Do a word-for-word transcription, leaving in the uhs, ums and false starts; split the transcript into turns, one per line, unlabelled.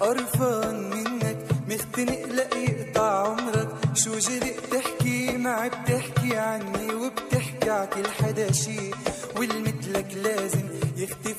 قرفان منك مختنق لا يقطع عمرك. شو جرئ تحكي معي بتحكي عني وبتحكي عكل حدا شي، والمثلك لازم يختفي